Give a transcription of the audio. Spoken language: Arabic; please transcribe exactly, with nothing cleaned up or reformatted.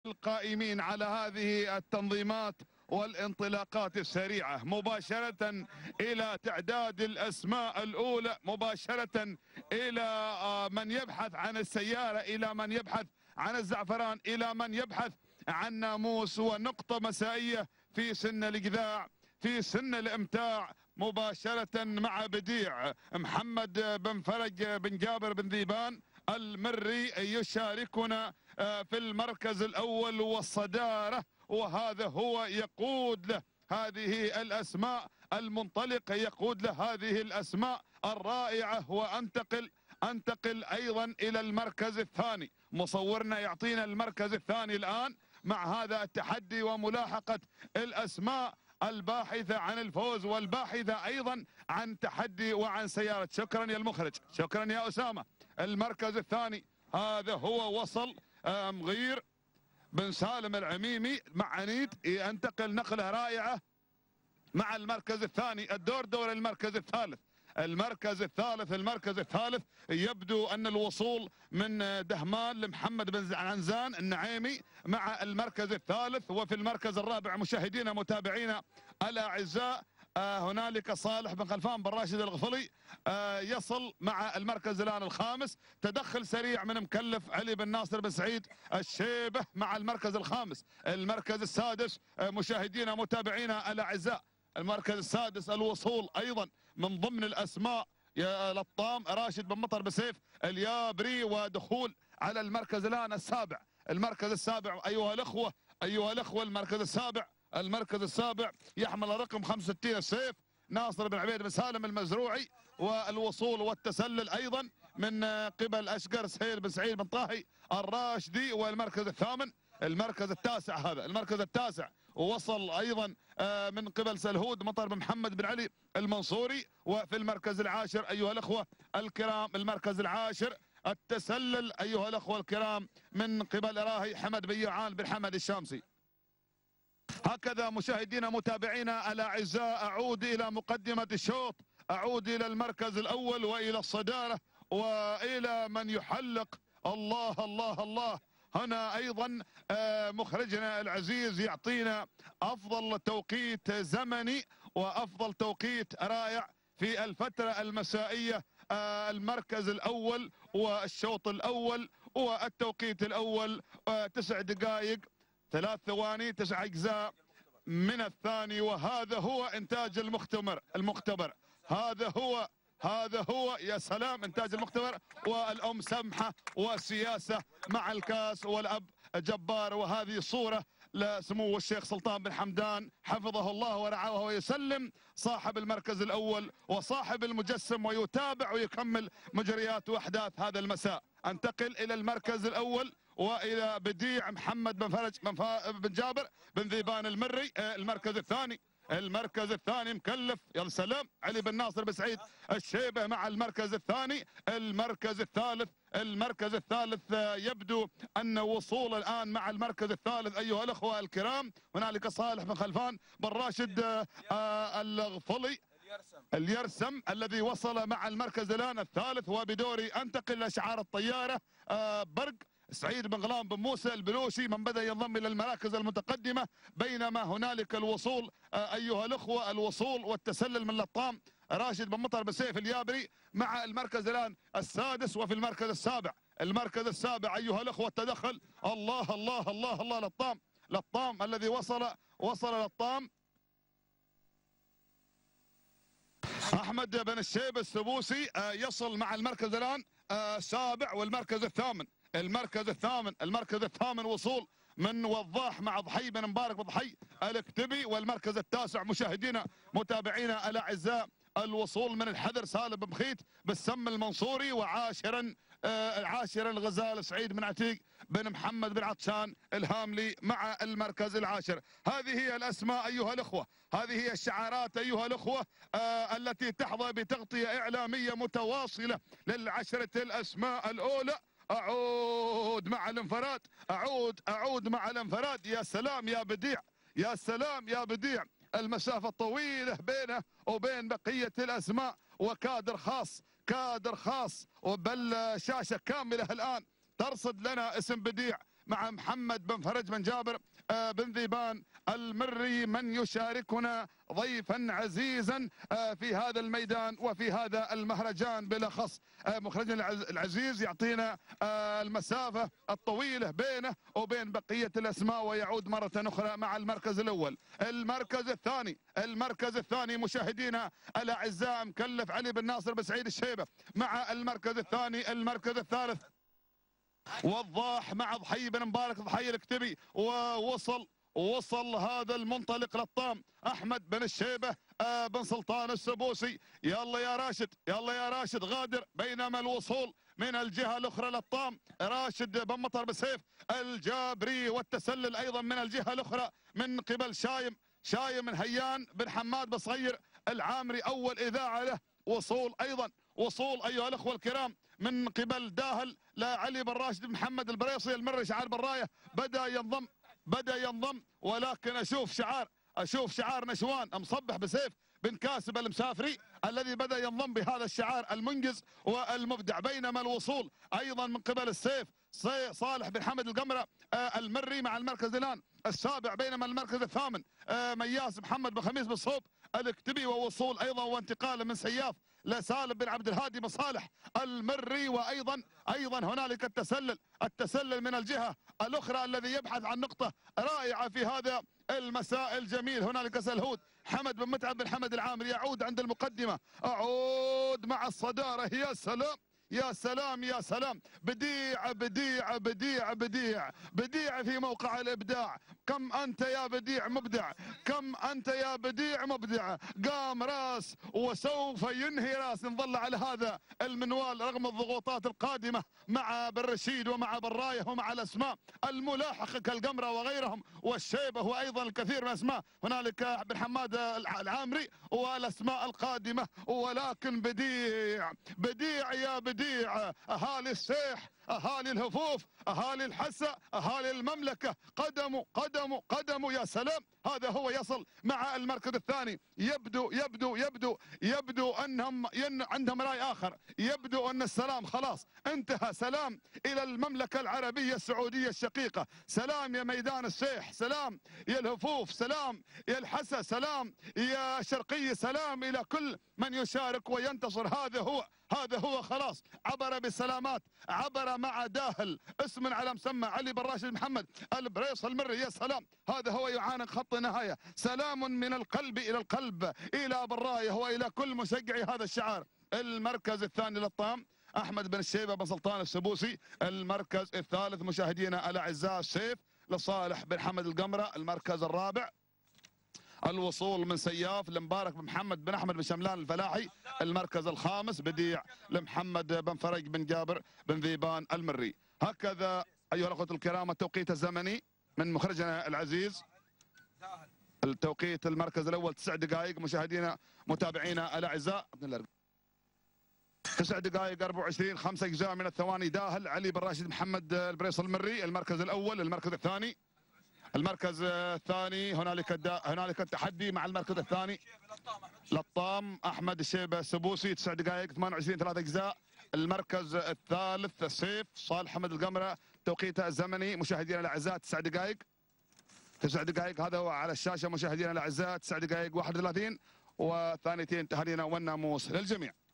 القائمين على هذه التنظيمات والانطلاقات السريعة مباشرة إلى تعداد الأسماء الأولى، مباشرة إلى من يبحث عن السيارة، إلى من يبحث عن الزعفران، إلى من يبحث عن ناموس ونقطة مسائية في سن الإجذاع، في سن الإمتاع، مباشرة مع بديع محمد بن فرج بن جابر بن ذيبان المري يشاركنا في المركز الأول والصدارة، وهذا هو يقود له هذه الأسماء المنطلقة، يقود له هذه الأسماء الرائعة. وأنتقل أنتقل أيضا إلى المركز الثاني، مصورنا يعطينا المركز الثاني الآن مع هذا التحدي وملاحقة الأسماء الباحثة عن الفوز والباحثة أيضا عن تحدي وعن سيارة. شكرا يا المخرج، شكرا يا أسامة. المركز الثاني هذا هو وصل مغير بن سالم العميمي مع عنيد، ينتقل نقلة رائعة مع المركز الثاني. الدور دور المركز الثالث، المركز الثالث المركز الثالث يبدو أن الوصول من دهمان لمحمد بن عنزان النعيمي مع المركز الثالث. وفي المركز الرابع مشاهدينا متابعينا الأعزاء آه هنالك صالح بن خلفان بن راشد الغفلي آه يصل مع المركز الآن الخامس. تدخل سريع من مكلف علي بن ناصر بن سعيد الشيبة مع المركز الخامس. المركز السادس آه مشاهدينا متابعينا الأعزاء، المركز السادس الوصول أيضا من ضمن الأسماء يا لطام راشد بن مطر بسيف اليابري، ودخول على المركز الآن السابع. المركز السابع أيها الأخوة أيها الأخوة المركز السابع المركز السابع يحمل رقم خمسة وستين السيف ناصر بن عبيد بن سالم المزروعي، والوصول والتسلل أيضا من قبل أشقر سهيل بن سعيد بن طاهي الراشدي. والمركز الثامن المركز التاسع هذا المركز التاسع ووصل أيضا من قبل سلهود مطر بن محمد بن علي المنصوري. وفي المركز العاشر أيها الأخوة الكرام المركز العاشر التسلل أيها الأخوة الكرام من قبل راهي حمد بن يعان بن حمد الشامسي. هكذا مشاهدينا متابعينا الأعزاء أعود إلى مقدمة الشوط، أعود إلى المركز الأول وإلى الصدارة وإلى من يحلق. الله الله الله، هنا أيضا مخرجنا العزيز يعطينا أفضل توقيت زمني وأفضل توقيت رائع في الفترة المسائية. المركز الأول والشوط الأول والتوقيت الأول تسع دقائق ثلاث ثواني تسع أجزاء من الثاني. وهذا هو إنتاج المختبر المختبر هذا هو هذا هو يا سلام إنتاج المختبر. والأم سمحة والسياسة مع الكاس والأب جبار. وهذه صورة لسمو الشيخ سلطان بن حمدان حفظه الله ورعاه، وهو يسلم صاحب المركز الأول وصاحب المجسم ويتابع ويكمل مجريات وأحداث هذا المساء. انتقل إلى المركز الأول وإلى بديع محمد بن فرج بن, بن جابر بن ذيبان المري. المركز الثاني المركز الثاني مكلف يا سلام علي بن ناصر بن سعيد الشيبة مع المركز الثاني. المركز الثالث المركز الثالث يبدو أن وصول الآن مع المركز الثالث أيها الأخوة الكرام هنالك صالح بن خلفان بن راشد الغفلي اليرسم الذي وصل مع المركز الآن الثالث. وبدوري أنتقل لشعار الطيارة برق سعيد بن غلام بن موسى البلوشي من بدأ ينضم إلى المراكز المتقدمة. بينما هنالك الوصول أيها الأخوة الوصول والتسلل من لطام راشد بن مطر بسيف اليابري مع المركز الآن السادس. وفي المركز السابع المركز السابع أيها الأخوة التدخل الله الله الله الله لطام لطام الذي وصل وصل لطام أحمد بن الشيب السبوسي يصل مع المركز الآن السابع. والمركز الثامن المركز الثامن المركز الثامن وصول من وضاح مع ضحي بن مبارك بضحي الكتبي. والمركز التاسع مشاهدينا متابعينا الأعزاء الوصول من الحذر سالم بن بخيت بالسم المنصوري. وعاشرا آه عاشرا الغزال سعيد بن عتيق بن محمد بن عطشان الهاملي مع المركز العاشر. هذه هي الأسماء أيها الأخوة، هذه هي الشعارات أيها الأخوة آه التي تحظى بتغطية إعلامية متواصلة للعشرة الأسماء الأولى. أعود مع الانفراد أعود أعود مع الانفراد. يا سلام يا بديع يا سلام يا بديع، المسافة الطويلة بينه وبين بقية الأسماء وكادر خاص كادر خاص وبل شاشة كاملة الآن ترصد لنا اسم بديع مع محمد بن فرج بن جابر بن ذيبان المري من يشاركنا ضيفا عزيزا في هذا الميدان وفي هذا المهرجان بالاخص. مخرجنا العزيز يعطينا المسافه الطويله بينه وبين بقيه الاسماء ويعود مره اخرى مع المركز الاول. المركز الثاني المركز الثاني مشاهدينا الاعزاء مكلف علي بن ناصر بن سعيد الشيبه مع المركز الثاني. المركز الثالث وضاح مع ضحي بن مبارك ضحي الكتبي، ووصل وصل هذا المنطلق للطام احمد بن الشيبه آه بن سلطان السبوسي. يلا يا راشد يلا يا راشد غادر، بينما الوصول من الجهه الاخرى للطام راشد بن مطر بسيف الجابري، والتسلل ايضا من الجهه الاخرى من قبل شايم شايم من هيان بن حماد بن صغير العامري. اول اذاعه له وصول ايضا وصول ايها الاخوه الكرام من قبل داهل لعلي بن راشد بن محمد البريصي المري. شعار بالرايه بدا ينضم بدا ينضم ولكن اشوف شعار اشوف شعار نشوان مصبح بسيف بن كاسب المسافري الذي بدا ينضم بهذا الشعار المنجز والمبدع. بينما الوصول ايضا من قبل السيف صالح بن حمد القمره المري مع المركز الان السابع. بينما المركز الثامن مياس محمد بن خميس بن صوب الكتبي، ووصول ايضا وانتقال من سياف لسالم بن عبد الهادي بن صالح المري. وايضا ايضا هنالك التسلل التسلل من الجهه الاخرى الذي يبحث عن نقطه رائعه في هذا المساء الجميل. هنالك سلهود حمد بن متعب بن حمد العامري يعود عند المقدمه، اعود مع الصداره. يا سلام يا سلام يا سلام، بديع بديع بديع بديع بديع في موقع الابداع. كم انت يا بديع مبدع، كم انت يا بديع مبدع. قام راس وسوف ينهي راس ان ظل على هذا المنوال رغم الضغوطات القادمه مع بن رشيد ومع بن رايه ومع الاسماء الملاحقه كالقمره وغيرهم والشيبه وايضا الكثير من الاسماء. هنالك بن حماد العامري والاسماء القادمه، ولكن بديع بديع يا بديع. اهالي السيح اهالي الهفوف اهالي الحسا اهالي المملكه قدموا قدموا قدموا. يا سلام، هذا هو يصل مع المركز الثاني. يبدو يبدو يبدو يبدو انهم عندهم راي اخر، يبدو ان السلام خلاص انتهى. سلام الى المملكه العربيه السعوديه الشقيقه، سلام يا ميدان السيح، سلام يا الهفوف، سلام يا الحسا، سلام يا شرقيه، سلام الى كل من يشارك وينتصر. هذا هو هذا هو خلاص عبر بالسلامات، عبر مع داهل اسم على مسمى علي بن راشد محمد البريص المري. يا سلام، هذا هو يعانق خط النهايه. سلام من القلب الى القلب الى بالرايه والى كل مشجعي هذا الشعار. المركز الثاني للطام احمد بن الشيبه بن سلطان السبوسي. المركز الثالث مشاهدينا الاعزاء السيف لصالح بن حمد القمره. المركز الرابع الوصول من سياف لمبارك بن محمد بن احمد بن شملان الفلاحي. المركز الخامس بديع لمحمد بن فرج بن جابر بن ذيبان المري. هكذا ايها الاخوه الكرام التوقيت الزمني من مخرجنا العزيز. التوقيت المركز الاول تسع دقائق مشاهدينا متابعينا الاعزاء. تسع دقائق أربعة وعشرين خمسة اجزاء من الثواني. داهل علي بن راشد محمد البريص المري المركز الاول. المركز الثاني المركز الثاني هنالك هنالك التحدي مع المركز الثاني لطام احمد الشيبه السبوسي تسع دقائق ثمانية وعشرين ثلاثة اجزاء. المركز الثالث السيف صالح حمد القمره توقيته الزمني مشاهدينا الاعزاء تسع دقائق تسع دقائق. هذا هو على الشاشه مشاهدينا الاعزاء تسع دقائق واحد وثلاثين وثانيتين تهانينا والناموس للجميع.